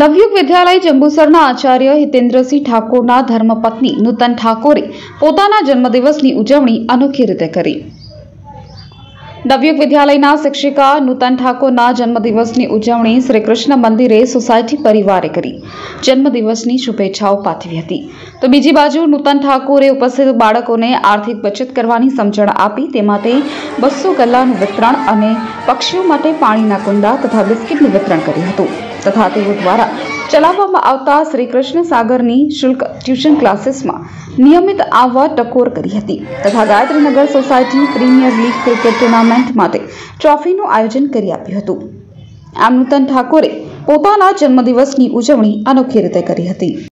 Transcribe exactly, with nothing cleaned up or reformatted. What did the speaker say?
નવયુગ વિદ્યાલય જંબુસરના આચાર્ય હિતેન્દ્રસિંહ ઠાકોરના ધર્મપત્ની નૂતન ઠાકોરે પોતાના જન્મદિવસની ઉજવણી અનોખી રીતે કરી। નવયુગ વિદ્યાલયના શિક્ષિકા નૂતન ઠાકોરના જન્મદિવસની ઉજવણી શ્રી કૃષ્ણ મંદિરે સોસાયટી પરિવારે કરી જન્મદિવસની શુભેચ્છાઓ પાઠવી હતી। તો બીજી બાજુ નૂતન ઠાકોરે ઉપસ્થિત બાળકોને આર્થિક બચત કરવાની સમજણ આપી તે માટે બસો ગલ્લાનું વિતરણ અને પક્ષીઓ માટે પાણીના કુંડા તથા બિસ્કિટનું વિતરણ કર્યું હતું તથા તેઓ દ્વારા ચલાવવામાં આવતા શ્રી કૃષ્ણ સાગરની શુલ્ક ટ્યુશન ક્લાસીસમાં નિયમિત આવવા ટકોર કરી હતી તથા Gayatrinagar society premier league cricket tournament માટે ટ્રોફીનું આયોજન કરી આપ્યું હતું। આમ નૂતન ઠાકોરે પોતાના જન્મદિવસની ઉજવણી અનોખી રીતે કરી હતી।